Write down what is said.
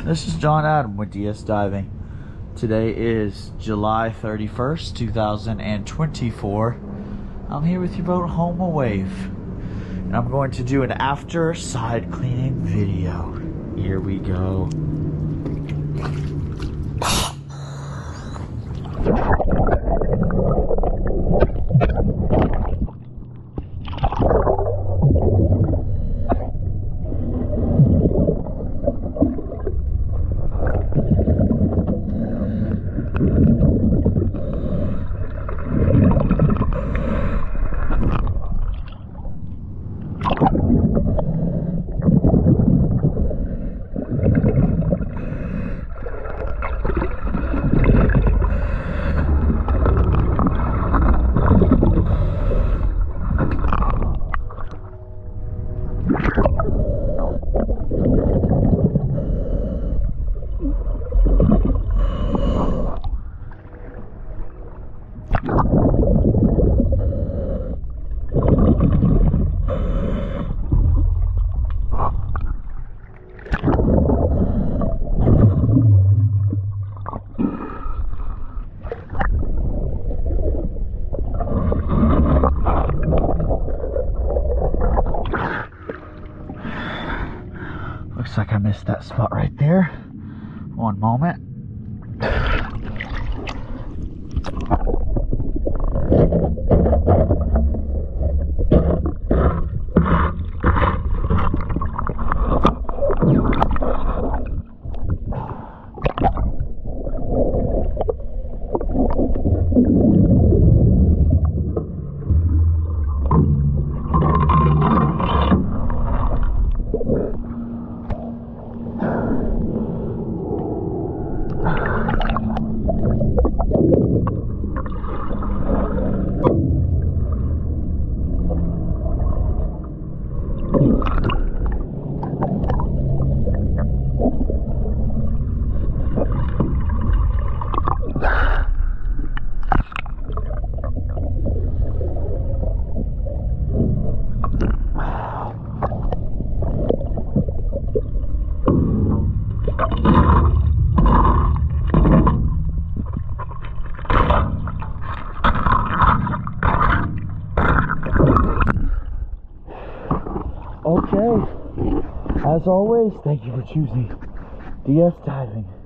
This is John Adam with DS Diving. Today is July 31st, 2024. I'm here with your boat home a wave. And I'm going to do an after side cleaning video. Here we go. Looks like I missed that spot right there. One moment. Okay, as always, thank you for choosing DS Diving.